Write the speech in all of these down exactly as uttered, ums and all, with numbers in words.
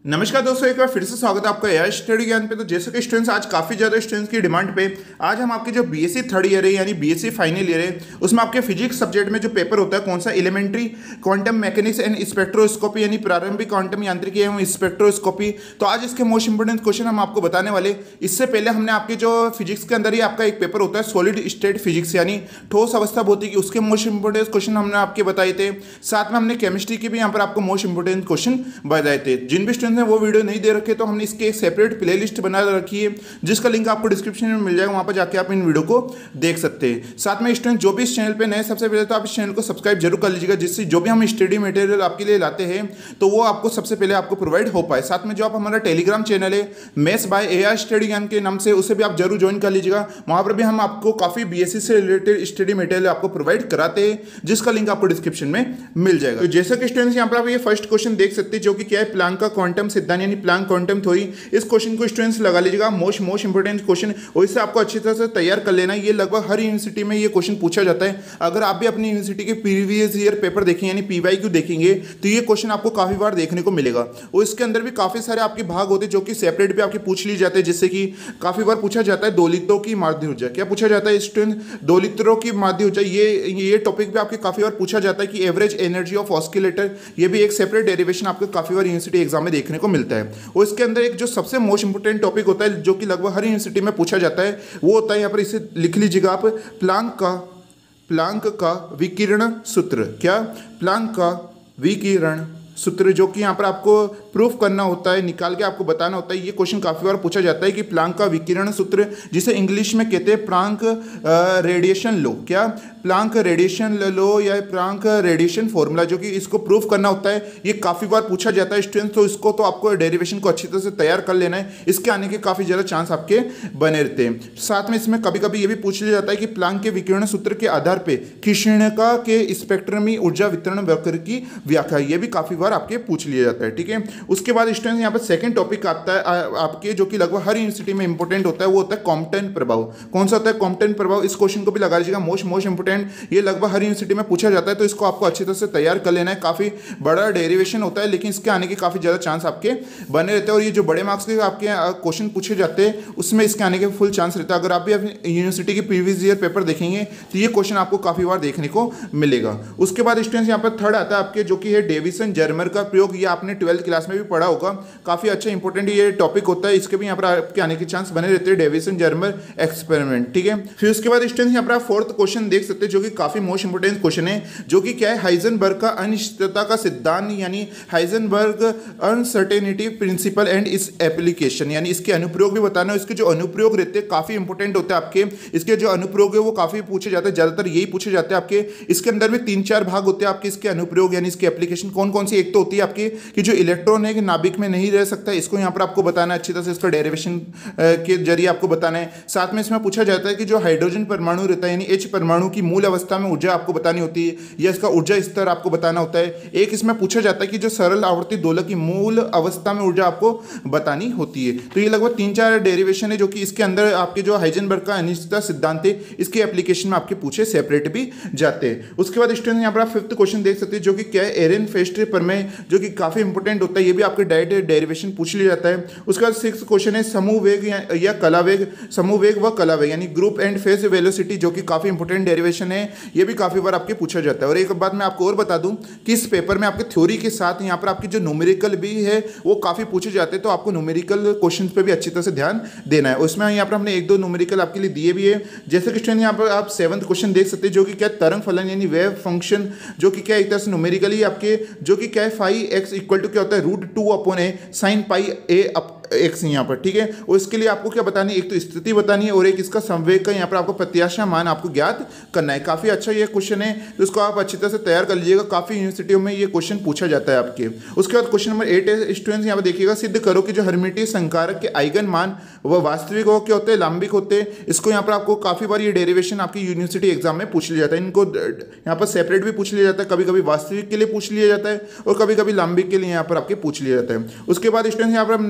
नमस्कार दोस्तों, एक बार फिर से स्वागत है आपका एआई स्टडी ज्ञान पे। तो जैसे कि स्टूडेंट्स आज काफ़ी ज़्यादा स्टूडेंट्स की डिमांड पे आज हम आपके जो बीएससी थर्ड ईयर है यानी बीएससी फाइनल ईयर है उसमें आपके फिजिक्स सब्जेक्ट में जो पेपर होता है कौन सा, elementary quantum mechanics and spectroscopy यानी प्रारंभिक क्वांटम यांत्रिकी एवं स्पेक्ट्रोस्कोपी। तो आज इसके मोस्ट इंपोर्टेंट क्वेश्चन हम आपको बताने वाले। इससे पहले हमने आपके जो फिजिक्स के अंदर ही आपका एक पेपर होता है सॉलिड स्टेट फिजिक्स यानी ठोस अवस्था भौतिकी, उसके मोस्ट इंपोर्टेंट क्वेश्चन हमने आपके बताए थे। साथ में हमने केमिस्ट्री के भी यहाँ पर आपको मोस्ट इंपोर्टेंट क्वेश्चन बताए थे। जिन भी स्टूडेंट्स ने वो वीडियो नहीं दे रखे तो हमने इसके एक सेपरेट प्लेलिस्ट बना रखी है जिसका लिंक आपको डिस्क्रिप्शन में मिल जाएगा, वहां पर जाके आप इन वीडियो को देख सकते हैं। साथ में स्टूडेंट जो भी इस चैनल पे नए, सबसे पहले तो आप इस चैनल को सब्सक्राइब जरूर कर लीजिएगा जिससे जो भी हम स्टडी मटेरियल आपके लिए लाते हैं तो वो आपको सबसे पहले आपको प्रोवाइड हो पाए। साथ में जो आप हमारा टेलीग्राम चैनल है मेस बाय एआई स्टडी ज्ञान के नाम से, उसे भी आप जरूर ज्वाइन कर लीजिएगा। वहां पर भी हम आपको काफी बीएससी से रिलेटेड स्टडी मटेरियल आपको प्रोवाइड कराते हैं जिसका लिंक आपको डिस्क्रिप्शन में मिल जाएगा। तो जैसे कि स्टूडेंट्स यहाँ पर आप ये फर्स्ट क्वेश्चन देख सकते हैं जो कि क्या है, प्लांक का क्वांटम सिद्धांत यानी प्लांक क्वांटम थ्योरी। इस क्वेश्चन को स्टूडेंट्स लगा लीजिएगा, मोस्ट मोस्ट इंपोर्टेंट क्वेश्चन, और इससे आपको अच्छी तरह से तैयार कर लेना है। ये लगभग हर यूनिवर्सिटी में ये क्वेश्चन पूछा जाता है। अगर आप भी अपनी यूनिवर्सिटी के प्रीवियस ईयर पेपर देखेंगे यानी पीवाईक्यू देखेंगे तो ये क्वेश्चन आपको काफी बार देखने को मिलेगा। और इसके अंदर भी काफी सारे आपके भाग होते हैं जो कि सेपरेट भी आपके पूछ लिए जाते हैं। जिससे कि काफी बार पूछा जाता है दोलित्रों की माध्य ऊर्जा। क्या पूछा जाता है स्टूडेंट? दोलित्रों की माध्य ऊर्जा। ये ये टॉपिक भी आपके काफी बार पूछा जाता है कि एवरेज एनर्जी ऑफ ऑस्किलेटर, ये भी एक सेपरेट डेरिवेशन आपको काफी बार यूनिवर्सिटी एग्जाम में देखने को मिलता है। और इसके अंदर एक जो सबसे मोस्ट इंपोर्टेंट टॉपिक होता है जो कि लगभग हर यूनिवर्सिटी में पूछा जाता है वो होता है, यहाँ पर इसे लिख लीजिएगा आप, प्लांक का प्लांक का विकिरण सूत्र। क्या? प्लांक का विकिरण सूत्र, जो कि यहाँ पर आपको प्रूफ करना होता है, निकाल के आपको बताना होता है। ये क्वेश्चन काफी बार पूछा जाता है कि प्लांक का विकिरण सूत्र, जिसे इंग्लिश में कहते हैं प्लांक रेडिएशन लो। क्या? प्लांक रेडिएशन लो या प्लांक रेडिएशन फॉर्मूला, जो कि इसको प्रूफ करना होता है। ये काफी बार पूछा जाता है स्टूडेंट्स, तो इसको तो आपको डेरिवेशन को अच्छी तरह से तैयार कर लेना है। इसके आने के काफी ज्यादा चांस आपके बने रहते हैं। साथ में इसमें कभी कभी ये भी पूछ लिया जाता है कि प्लांक के विकिरण सूत्र के आधार पर कृष्णिका के स्पेक्ट्रमी ऊर्जा वितरण वक्र की व्याख्या, ये भी काफी बार आपके पूछ लिया जाता है। ठीक है, उसके बाद स्टूडेंट्स यहाँ पर सेकंड टॉपिक आता है आपके जो कि लगभग हर यूनिवर्सिटी में इंपॉर्टेंट होता है, वो होता है कॉम्पटन प्रभाव। कौन सा होता है? कॉम्पटन प्रभाव। इस क्वेश्चन को भी लगा लीजिएगा, मोस्ट मोस्ट इंपोर्टेंट। ये लगभग हर यूनिवर्सिटी में पूछा जाता है तो इसको आपको अच्छी तरह से तैयार कर लेना है। काफी बड़ा डेरिवेशन होता है लेकिन इसके आने के काफी ज्यादा चांस आपके बने रहते हैं। और ये जो बड़े मार्क्स के आपके क्वेश्चन पूछे जाते हैं उसमें इसके आने के फुल चांस रहता है। अगर आप भी अपनी यूनिवर्सिटी के प्रीवियस ईयर पेपर देखेंगे तो ये क्वेश्चन आपको काफी बार देखने को मिलेगा। उसके बाद स्टूडेंट्स यहाँ पर थर्ड आता है आपके जो कि है डेविसन जर्मर का प्रयोग। ये आपने ट्वेल्थ क्लास में भी पढ़ा होगा, काफी अच्छा इंपॉर्टेंट ये टॉपिक होता है। इसके भी यहाँ पर आपके आने के चांस बने रहते हैं, डेविसन जर्मर एक्सपेरिमेंट। ठीक है, फिर उसके बाद स्टूडेंट्स यहाँ पर आप फोर्थ क्वेश्चन देख सकते हैं जो कि काफी मोस्ट इंपोर्टेंट क्वेश्चन है, जो कि क्या है, हाइजेनबर्ग का अनिश्चितता का सिद्धांत यानी Heisenberg uncertainty principle and its application, यानी इसके अनुप्रयोग भी बताना है। इसके जो अनुप्रयोग रहते हैं काफी इंपॉर्टेंट होते हैं आपके। इसके जो अनुप्रयोग है वो काफी पूछे जाते हैं, ज्यादातर यही पूछे जाते हैं आपके। इसके अंदर भी तीन चार भाग होते हैं आपके इसके अनुप्रयोग यानी इसके एप्लीकेशन कौन कौन सी। एक तो होती है आपकी कि जो इलेक्ट्रॉन है कि नाभिक में नहीं रह सकता, इसको यहाँ पर आपको बताना है अच्छी तरह से, इसका डेरिवेशन के जरिए आपको बताना है। साथ में इसमें पूछा जाता है कि जो हाइड्रोजन परमाणु रहता है यानी एच परमाणु की मूल अवस्था में ऊर्जा आपको बतानी होती है या इसका ऊर्जा स्तर आपको बताना होता है। एक इसमें पूछा जाता है कि जो सरल आवर्ती दोलक की मूल अवस्था में ऊर्जा आपको बतानी होती है। तो ये लगभग तीन चार डेरिवेशन है जो कि इसके अंदर आपके जो हाइजेनबर्ग का अनिश्चितता सिद्धांत है इसके एप्लीकेशन में आपके पूछे सेपरेट भी जाते हैं। उसके बाद स्टूडेंट यहाँ पर आप फिफ्थ क्वेश्चन देख सकते हैं जो कि क्या है, एरेनफेस्ट प्रमेय, जो कि काफी इंपॉर्टेंट होता है। ये भी आपके डायरेक्ट डेरिवेशन पूछ लिया जाता है। उसके बाद सिक्स क्वेश्चन है समूह वेग या, या कला वेग, समूह वेग व कला वेग यानी ग्रुप एंड फेज वेलोसिटी, जो कि काफी इंपॉर्टेंट डेरिवेशन है। ये भी काफी बार आपके पूछा जाता है। और एक बात मैं आपको और बता दूं कि इस पेपर में आपके थ्योरी के साथ यहाँ पर आपकी जो न्यूमेरिकल भी है वो काफी पूछे जाते हैं, तो आपको न्यूमेरिकल क्वेश्चंस पे भी अच्छी तरह से ध्यान देना है। उसमें यहाँ पर हमने एक दो न्यूमेरिकल आपके लिए दिए भी है। जैसे कि स्टूडेंट यहाँ पर आप सेवंथ क्वेश्चन देख सकते हैं जो कि क्या, तरंग फलन यानी वेव फंक्शन, जो कि क्या एक तरह से न्यूमेरिकली आपके जो कि क्या है, फाइव एक्स इक्वल टू क्या होता है, root two upon a sine pi a up x यहाँ पर। ठीक है, और इसके लिए आपको क्या बतानी है, एक तो स्थिति बतानी है और एक इसका संवेग का यहाँ पर आपको प्रत्याशा मान आपको ज्ञात करना है। काफी अच्छा ये क्वेश्चन है तो इसको आप अच्छी तरह से तैयार कर लीजिएगा, काफी यूनिवर्सिटियों में ये क्वेश्चन पूछा जाता है आपके। उसके बाद क्वेश्चन नंबर एट है स्टूडेंट्स यहाँ पर देखिएगा, सिद्ध करो कि जो हर्मिटिय संकारक के आइगन मान वह वास्तविक हो के होते हैं, लांबिक होते हैं। इसको यहाँ पर आपको काफी बार ये डेरिवेशन आपकी यूनिवर्सिटी एग्जाम में पूछ लिया जाता है। इनको यहाँ पर सेपरेट भी पूछ लिया जाता है, कभी कभी वास्तविक के लिए पूछ लिया जाता है और कभी कभी लांबिक के लिए यहाँ पर आपके पूछ लिया जाता है। उसके बाद स्टूडेंट्स यहाँ पर नाइन्थ वाला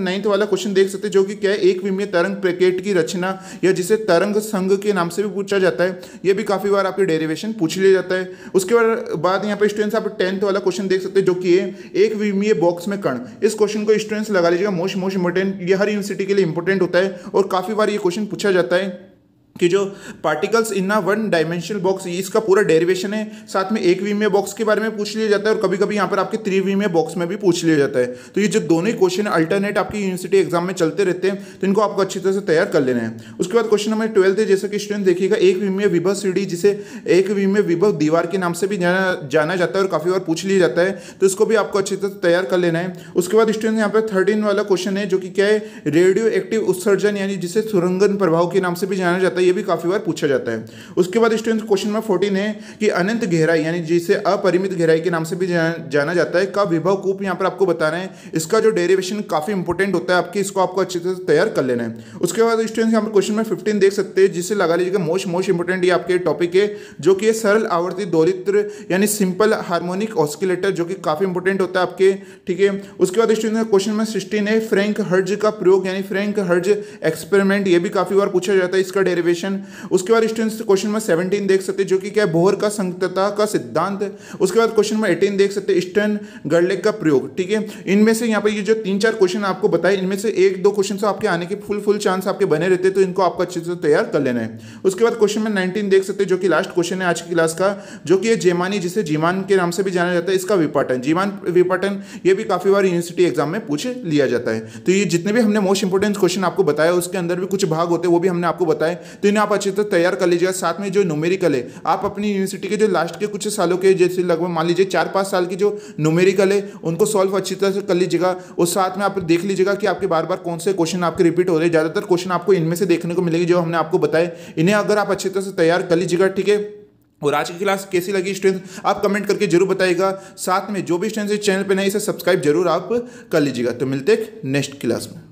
क्वेश्चन देख सकते हैं जो कि क्या है, एक विमीय तरंग पैकेट की रचना या जिसे तरंग संघ के नाम से भी पूछा जाता है, ये भी काफी बार आपके डेरिवेशन पूछ लिया जाता है। उसके बाद यहाँ पे स्टूडेंट्स आप टेंथ वाला क्वेश्चन देख सकते हैं जो कि है एक विमीय बॉक्स में कण। इस क्वेश्चन को स्टूडेंट्स लगा लीजिएगा मोस्ट मोस्ट इंपोर्टेंट, ये हर यूनिवर्सिटी के लिए इंपॉर्टेंट होता है और काफी बार ये क्वेश्चन पूछा जाता है कि जो पार्टिकल्स इन ना वन डायमेंशनल बॉक्स, इसका पूरा डेरिवेशन है, साथ में एक विमीय बॉक्स के बारे में पूछ लिया जाता है और कभी कभी यहाँ पर आपके त्रिविमीय बॉक्स में भी पूछ लिया जाता है। तो ये जो दोनों क्वेश्चन अल्टरनेट आपकी यूनिवर्सिटी एग्जाम में चलते रहते हैं, तो इनको आपको अच्छी तरह से तैयार कर लेना है। उसके बाद क्वेश्चन नंबर ट्वेल्थ है, जैसे कि स्टूडेंट देखिएगा, एक विमीय विभव सीढ़ी, जिसे एक विमीय विभव दीवार के नाम से भी जाना जाना जाता है और काफी बार पूछ लिया जाता है, तो इसको भी आपको अच्छी तरह से तैयार कर लेना है। उसके बाद स्टूडेंट यहाँ पर थर्टीन वाला क्वेश्चन है जो कि क्या है, रेडियो एक्टिव उत्सर्जन यानी जिसे सुरंगन प्रभाव के नाम से भी जाना जाता है, ये भी काफी बार पूछा जाता है। उसके बाद स्टूडेंट्स क्वेश्चन नंबर फोर्टीन है कि अनंत गहराई यानी जिसे अपरिमित गहराई के नाम से भी जाना जाता है का विभव कूप यहाँ पर आपको बताना है। इसका जो डेरिवेशन काफी इंपॉर्टेंट होता है आपकी, इसको आपको अच्छी तरह से तैयार कर लेना है। उसके बाद स्टूडेंट्स यहाँ पर क्वेश्चन नंबर फिफ्टीन देख सकते हैं, जिसे लगा लीजिएगा मोस्ट मोस्ट इंपोर्टेंट ये आपके टॉपिक है जो कि सरल आवर्ती दोलित्र यानी सिंपल हार्मोनिक ऑस्किलेटर, जो कि काफी इंपॉर्टेंट होता है आपके, ठीक है। उसके बाद स्टूडेंट्स क्वेश्चन नंबर सिक्सटीन है फ्रैंक हर्ट्ज का प्रयोग यानी फ्रैंक हर्ट्ज एक्सपेरिमेंट, ये भी काफी बार पूछा जाता है इसका डेरिवेशन। उसके बाद स्टूडेंट्स क्वेश्चन नंबर सेवनटीन देख सकते हैं जो कि क्या है, बोहर का संगतता का सिद्धांत। उसके बाद क्वेश्चन नंबर एटीन देख सकते हैं स्टर्न गर्लेक का प्रयोग, ठीक है। इनमें से यहाँ पर ये जो तीन चार क्वेश्चन आपको बताए, इनमें से एक दो क्वेश्चन आपके आने के फुल फुल चांस आपके बने रहते हैं, तो इनको आपको अच्छे से तैयार कर लेना है। उसके बाद क्वेश्चन नंबर नाइनटीन देख सकते हैं जो कि लास्ट क्वेश्चन है आज की क्लास का, जो कि जेमानी जिसे जीमान के नाम से भी जाना जाता है, इसका विपाटन, जीमान विपाटन, ये भी काफी बार यूनिवर्सिटी एग्जाम में पूछ लिया जाता है। तो ये जितने भी हमने मोस्ट इंपोर्टेंट क्वेश्चन आपको बताया, उसके अंदर भी कुछ भाग होते हैं वो भी हमने आपको बताए, तो इन्हें आप अच्छी तरह तैयार कर लीजिएगा। साथ में जो न्यूमेरिकल है, आप अपनी यूनिवर्सिटी के जो लास्ट के कुछ सालों के, जैसे लगभग मान लीजिए चार पाँच साल की जो न्यूमेरिकल है, उनको सॉल्व अच्छी तरह से कर लीजिएगा और साथ में आप देख लीजिएगा कि आपके बार बार कौन से क्वेश्चन आपके रिपीट हो रहे हैं। ज़्यादातर क्वेश्चन आपको इनमें से देखने को मिलेगी जो हमने आपको बताए, इन्हें अगर आप अच्छी तरह से तैयार कर लीजिएगा, ठीक है। और आज की क्लास कैसी लगी स्टूडेंट आप कमेंट करके जरूर बताइएगा। साथ में जो भी स्टूडेंट्स इस चैनल पे नए, इसे सब्सक्राइब जरूर आप कर लीजिएगा। तो मिलते हैं नेक्स्ट क्लास में।